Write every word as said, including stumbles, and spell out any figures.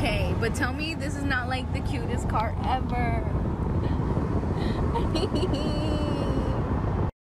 Okay, but tell me this is not like the cutest car ever.